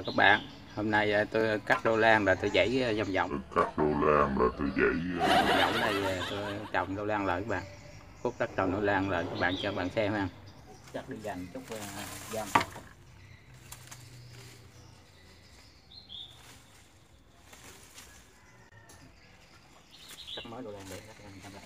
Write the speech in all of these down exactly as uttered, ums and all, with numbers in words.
các bạn. Hôm nay à, tôi cắt đô lan là tôi dãy à, vòng vòng. Cắt đô lan là tôi dãy Vòng vòng đây à, tôi trồng đô lan lại các bạn. Khúc đất trồng đô lan lại các bạn cho các bạn xem ha. Chắc đi dành chút uh, dòng. Cắt mới đô lan để các bạn xem lại.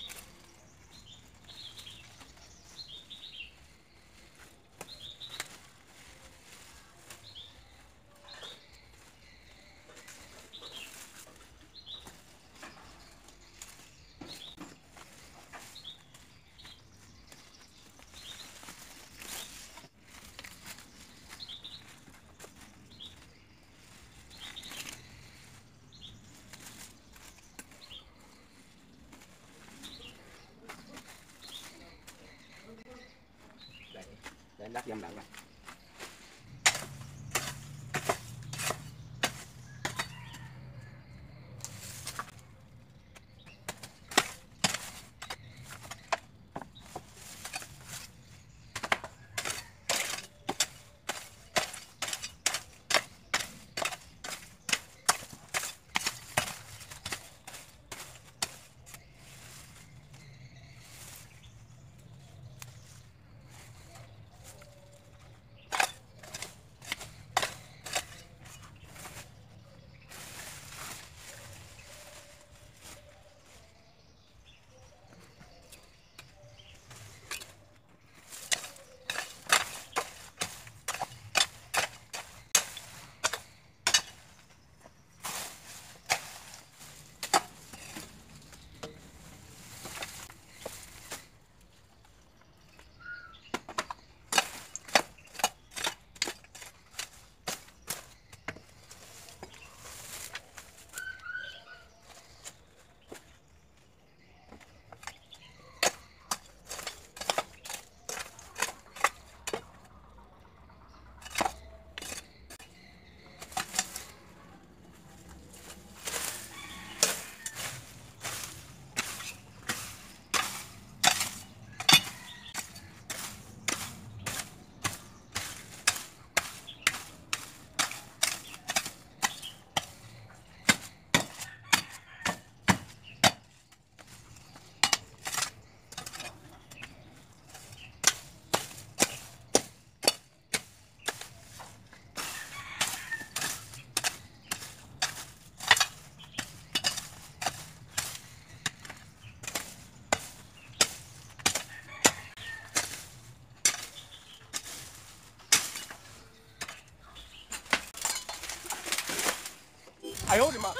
Để đất dâm lại. 哎呦我的妈！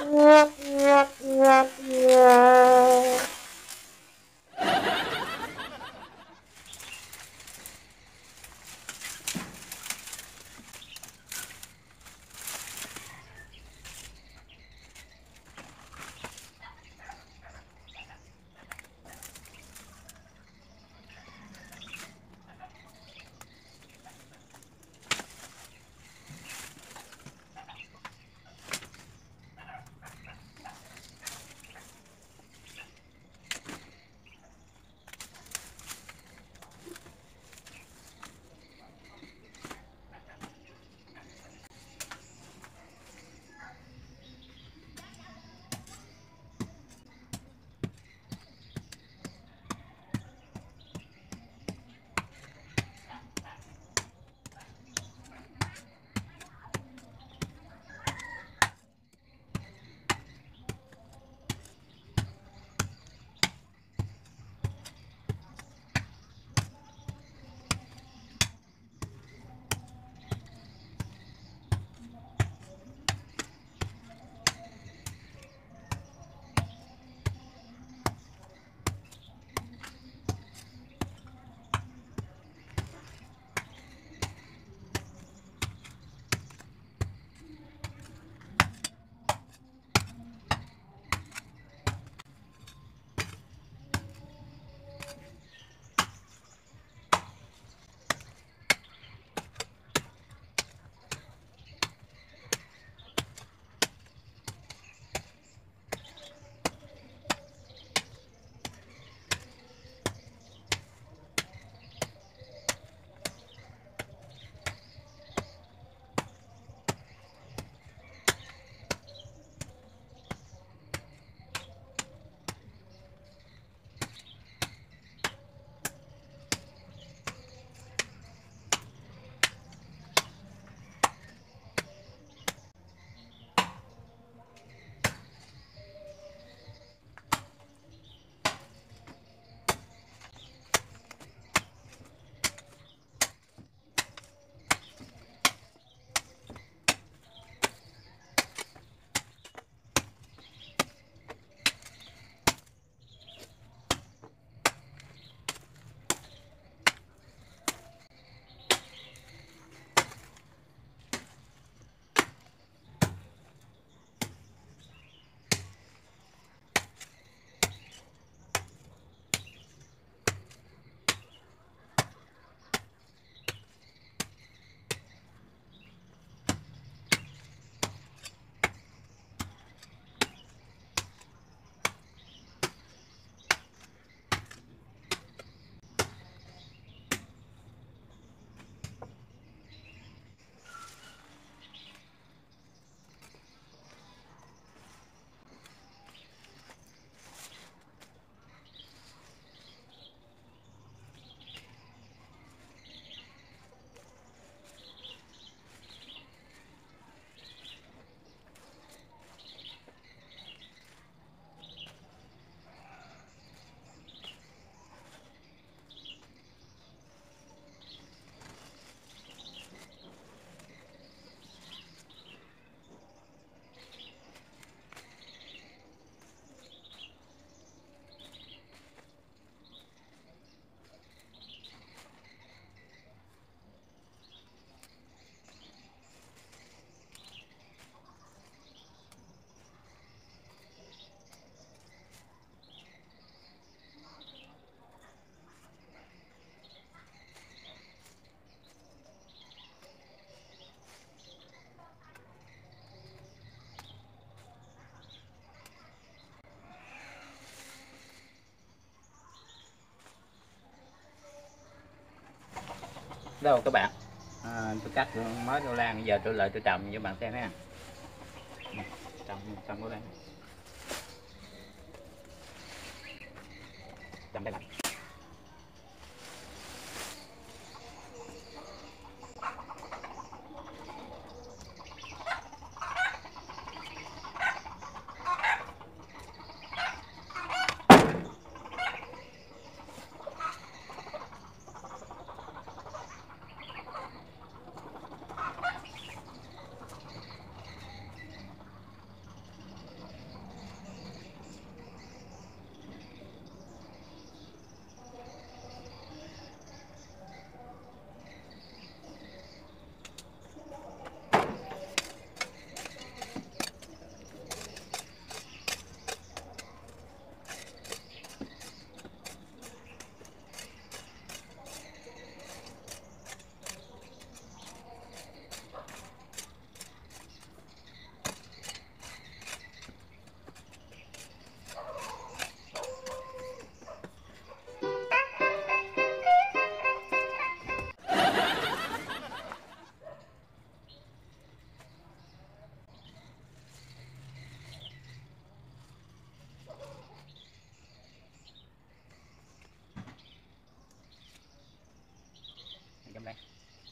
Đâu các bạn, à, tôi cắt mới đậu lan, giờ tôi lại tôi trồng cho bạn xem ha. Trồng trồng đậu lan, trồng đây bạn. Trong đây.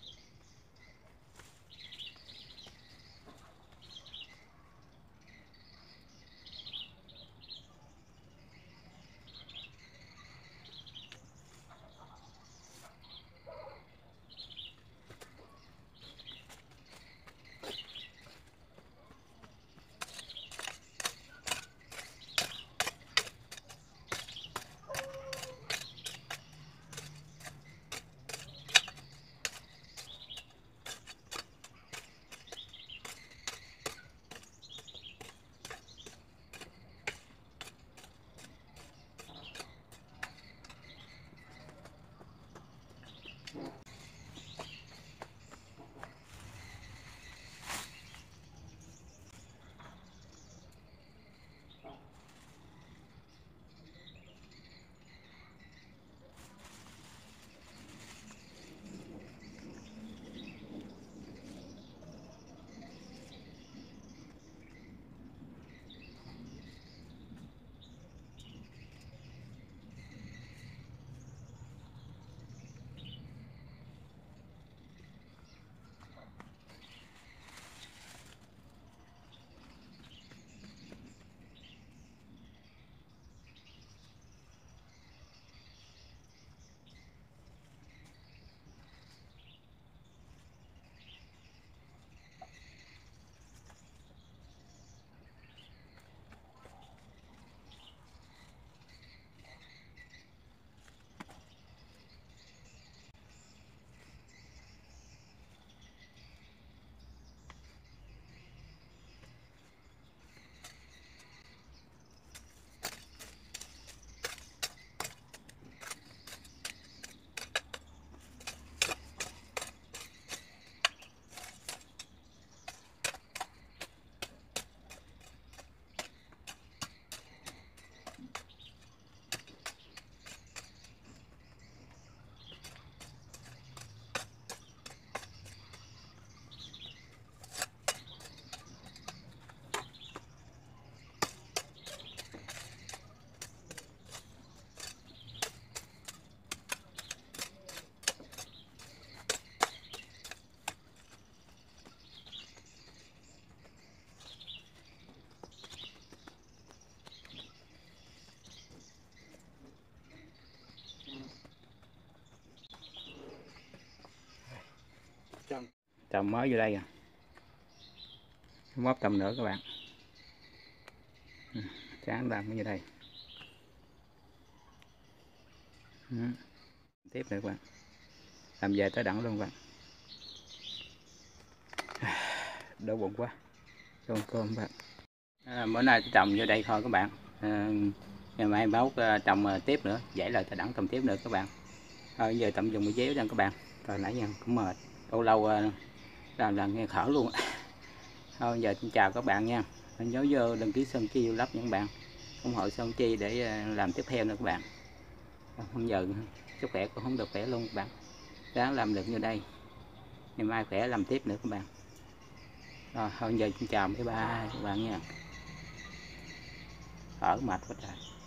Trồng mới vô đây à, móp tầm nữa các bạn. Sáng làm như đây. Ừ. Tiếp nữa các bạn, làm về tới đẳng luôn các bạn. Đau bụng quá, cơm cơm các bạn. À, bữa nay trồng vô đây thôi các bạn. À, ngày mai báo uh, trồng uh, tiếp nữa, dãy lại tới đẳng trồng tiếp nữa các bạn. Thôi giờ tạm dùng cái déo đang các bạn. Rồi nãy giờ cũng mệt, lâu lâu uh, làm là nghe khở luôn. Thôi giờ xin chào các bạn nha. Nhớ vô đăng ký Sơn Chi lắp những bạn, ủng hộ Sơn Chi để làm tiếp theo nữa các bạn. Không giờ sức khỏe cũng không được khỏe luôn các bạn. Ráng làm được như đây, ngày mai khỏe làm tiếp nữa các bạn. Rồi thôi giờ chào mấy ba các bạn nha, thở mệt quá trời.